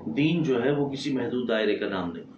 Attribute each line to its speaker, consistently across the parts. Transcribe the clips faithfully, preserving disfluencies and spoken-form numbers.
Speaker 1: دین جو ہے وہ کسی محدود دائرے کا نام نہیں.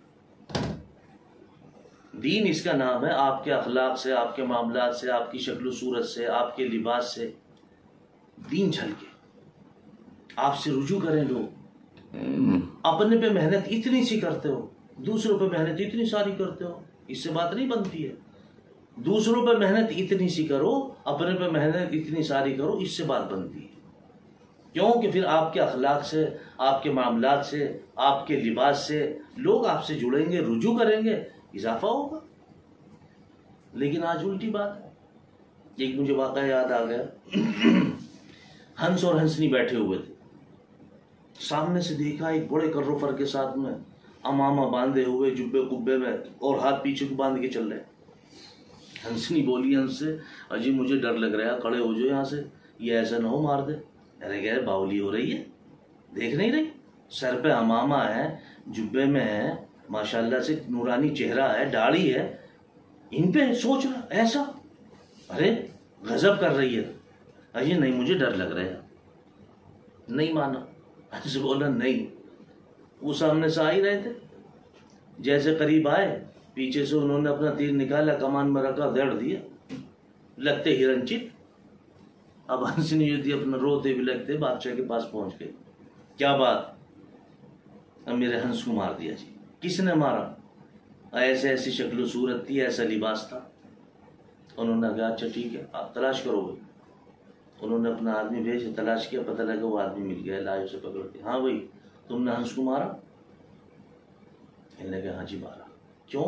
Speaker 1: دین اس کا نام ہے آپ کے اخلاق سے، آپ کے معاملات سے، آپ کی شکل و صورت سے، آپ کے لباس سے دین جھلکے، آپ سے رجوع کریں لوگ. اپنے پہ محنت اتنی سی کرتے ہو، دوسروں پہ محنت اتنی ساری کرتے ہو، اس سے بات نہیں بنتی ہے. دوسروں پہ محنت اتنی سی کرو، اپنے پہ محنت اتنی ساری کرو، اس سے بات بنتی ہے. کیوں کہ پھر آپ کے اخلاق سے، آپ کے معاملات سے، آپ کے لباس سے لوگ آپ سے جڑیں گے، رجوع کریں گے، اضافہ ہوگا. لیکن آج الٹی بات ہے. ایک مجھے واقعہ یاد آ گیا. ہنس اور ہنسنی بیٹھے ہوئے تھے، سامنے سے دیکھا ایک بڑے کرو فر کے ساتھ میں امامہ باندھے ہوئے جبے کبے میں اور ہاتھ پیچھے کو باندھ کے چل رہے. ہنسنی بولی ہنس سے، اجی مجھے ڈر لگ رہا ہے، کھڑے ہو جو یہاں سے، یہ ایسا نہ ہو مار دے. ارے کہ باولی ہو رہی ہے، دیکھ نہیں رہی؟ سر پہ امامہ ہے، جبے میں ہے، ماشاءاللہ سے نورانی چہرہ ہے، داڑھی ہے، ان پہ سوچ رہا ایسا. ارے غضب کر رہی ہے. اجی نہیں مجھے ڈر لگ رہا ہے. نہیں مانا. سے بولا نہیں. وہ سامنے سے آ ہی رہے تھے، جیسے قریب آئے پیچھے سے انہوں نے اپنا تیر نکالا، کمان میں رکھا، دڑ دیا، لگتے ہرن چت. اب ہنسنی جو تھی اپنا روتے بھی لگتے بادشاہ کے پاس پہنچ گئے. کیا بات؟ اب میرے ہنس کو مار دیا. جی کس نے مارا؟ ایسے ایسی شکل و صورت تھی، ایسا لباس تھا. انہوں نے کہا اچھا ٹھیک ہے آپ تلاش کرو گے. انہوں نے اپنا آدمی بھیج تلاش کیا، پتہ لگا وہ آدمی مل گیا، لائے اسے پکڑ کے. ہاں بھائی تم نے ہنس کو مارا؟ انہوں نے کہا ہاں جی مارا. کیوں؟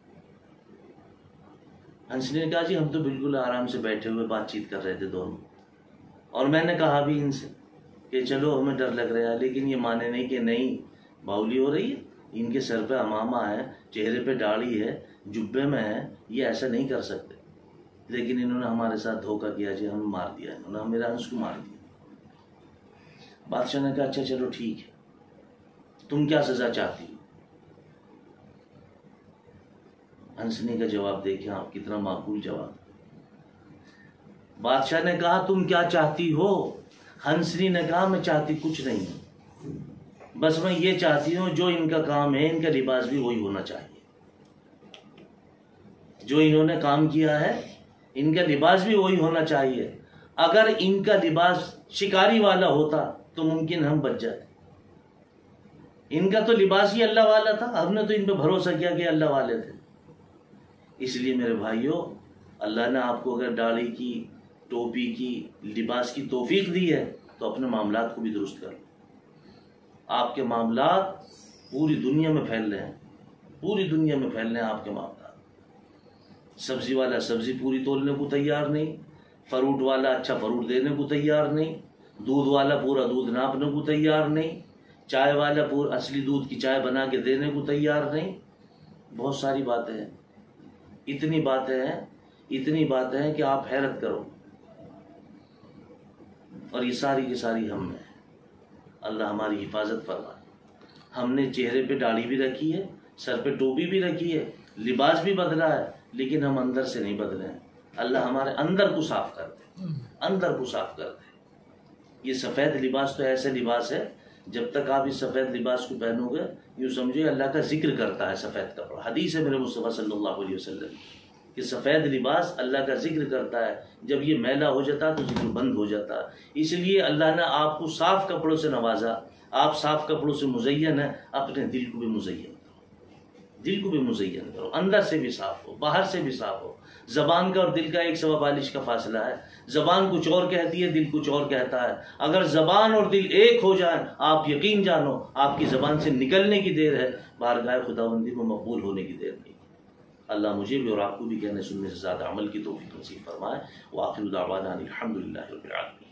Speaker 1: ہنس نے کہا جی ہم تو بالکل آرام سے بیٹھے ہوئے بات چیت کر رہے تھے دونوں، اور میں نے کہا بھی ان سے کہ چلو ہمیں ڈر لگ رہا ہے، لیکن یہ مانے نہیں کہ نہیں باولی ہو رہی ہے، ان کے سر پہ امامہ ہے، چہرے پہ داڑھی ہے، جبے میں ہے، یہ ایسا نہیں کر سکتے. لیکن انہوں نے ہمارے ساتھ دھوکہ کیا جی، ہمیں مار دیا، انہوں نے میرا ہنس کو مار دیا. بادشاہ نے کہا اچھا چلو ٹھیک ہے، تم کیا سزا چاہتی ہو؟ ہنسنے کا جواب دیکھیں آپ، کتنا معقول جواب. بادشاہ نے کہا تم کیا چاہتی ہو؟ ہنسنی نے کہا میں چاہتی کچھ نہیں ہوں، بس میں یہ چاہتی ہوں جو ان کا کام ہے ان کا لباس بھی وہی ہونا چاہیے. جو انہوں نے کام کیا ہے ان کا لباس بھی وہی ہونا چاہیے. اگر ان کا لباس شکاری والا ہوتا تو ممکن ہم بچ جاتے. ان کا تو لباس ہی اللہ والا تھا، ہم نے تو ان پہ بھروسہ کیا کہ اللہ والے تھے. اس لیے میرے بھائیوں، اللہ نے آپ کو اگر داڑھی کی، ٹوپی کی، لباس کی توفیق دی ہے تو اپنے معاملات کو بھی درست کر لو. آپ کے معاملات پوری دنیا میں پھیل رہے ہیں، پوری دنیا میں پھیل رہے ہیں آپ کے معاملات. سبزی والا سبزی پوری تولنے کو تیار نہیں، فروٹ والا اچھا فروٹ دینے کو تیار نہیں، دودھ والا پورا دودھ ناپنے کو تیار نہیں، چائے والا پورا اصلی دودھ کی چائے بنا کے دینے کو تیار نہیں. بہت ساری باتیں ہیں، اتنی باتیں ہیں، اتنی باتیں ہیں کہ آپ حیرت کرو. اور یہ ساری کی ساری ہم میں. اللہ ہماری حفاظت فرمائے. ہم نے چہرے پہ داڑھی بھی رکھی ہے، سر پہ ٹوپی بھی رکھی ہے، لباس بھی بدلا ہے، لیکن ہم اندر سے نہیں بدلے ہیں. اللہ ہمارے اندر کو صاف کر دے، اندر کو صاف کر دے. یہ سفید لباس تو ایسے لباس ہے، جب تک آپ اس سفید لباس کو پہنو گے یوں سمجھے اللہ کا ذکر کرتا ہے سفید کپڑا. حدیث ہے میرے مصطفیٰ صلی اللہ علیہ وسلم کہ سفید لباس اللہ کا ذکر کرتا ہے، جب یہ میلا ہو جاتا تو ذکر بند ہو جاتا. اس لیے اللہ نے آپ کو صاف کپڑوں سے نوازا. آپ صاف کپڑوں سے مزین ہیں، اپنے دل کو بھی مزین کرو، دل کو بھی مزین کرو، اندر سے بھی صاف ہو، باہر سے بھی صاف ہو. زبان کا اور دل کا ایک سوا بالش کا فاصلہ ہے. زبان کچھ اور کہتی ہے، دل کچھ اور کہتا ہے. اگر زبان اور دل ایک ہو جائیں، آپ یقین جانو آپ کی زبان سے نکلنے کی دیر ہے، بارگاہ خداوندی میں مقبول ہونے کی دیر نہیں. اللہ مجھے بھی اور آپ کو بھی کہنے سننے سے زیادہ عمل کی توفیق نصیب فرمائے. وآخر دعوانا الحمدللہ رب العالمین.